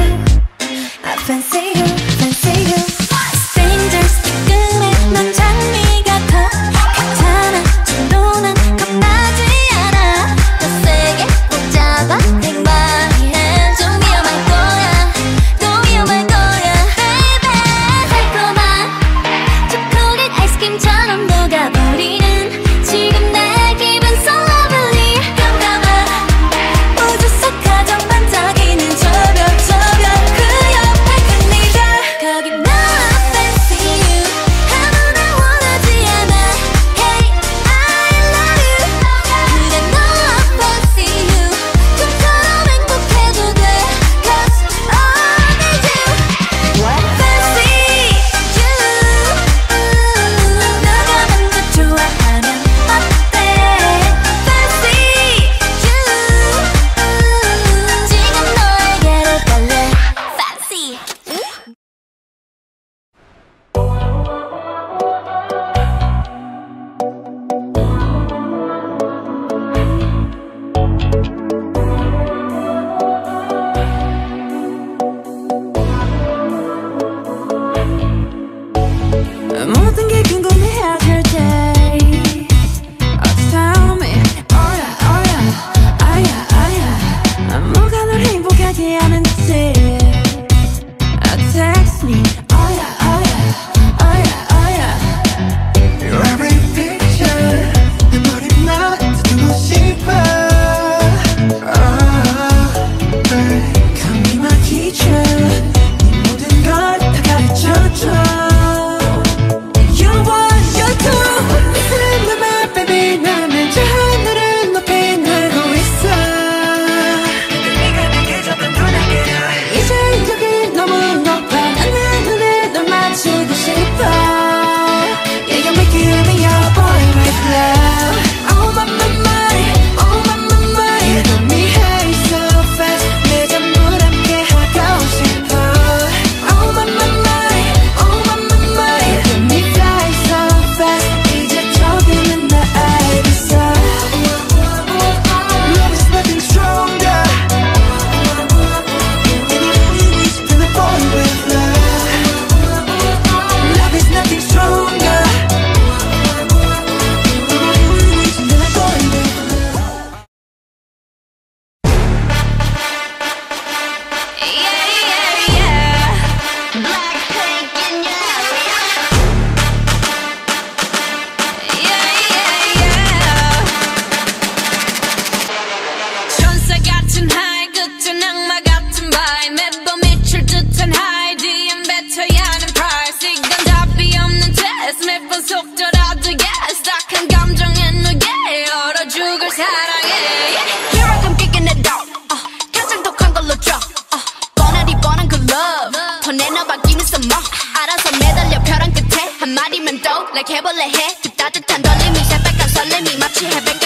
I fancy you, fancy you. Strangers 뜨끔해 넌 장미 같아. 괜찮아 진도는 겁나지 않아. 더 세게 붙잡아 내 맘에 좀 위험할 거야. 또 위험할 거야 baby. 달콤한 초콜릿 아이스크림처럼 녹아버리는 지금 내 기분 so lovely. 깜깜한 우주 속 가장 반짝이는 저별 그 옆에 큰 네가 거기 나 fancy you. 아무나 원하지 않아. Hey I love you. 그래 너 fancy you. 꿈처럼 행복해도 돼 cause I need you. Fancy you. 너가 먼저 좋아하면 어때? Fancy you. 지금 너에게로 갈래. Fancy. 모든 게 궁금해하실 때 tell me oh yeah 뭐가 널 행복하게 하는지 text me oh yeah Your every picture 내 머리만 듣고 싶어. Call me my teacher. 네 모든 걸 다 가르쳐줘. You want you do. Listen to my baby. 나는 저 하늘을 높이 날고 있어. 네가 내게 줬던 눈앞이야. 이제 여기 너무 높아. 난 내 눈에 널 맞추고 싶어. Yeah, you make your boy with love. Oh my you got me high so fast. 내 잠을 함께 하고 싶어. Oh my you got me fly so fast. 이제 조금은 다 알겠어. Love is nothing stronger. Anyone feel the boy with love. Love is nothing stronger. 천사 같은 하이 끝은 악마 같은 바이 매번 미칠 듯한 하이 뒤엔 뱉어야 하는 price. 이건 답이 없는 test 매번 속더라도 yes. 딱한 감정에 누게 얼어 죽을 사랑해. Here I come kicking it out. 가장 독한 걸로 drop. 뻔하디 뻔한 그 love 더 내놔받기는 써먹. 알아서 매달려 벼랑 끝에 한마디면 또 like 해볼래 해. 그 따뜻한 떨림이 새빨간 설렘이 마치 해백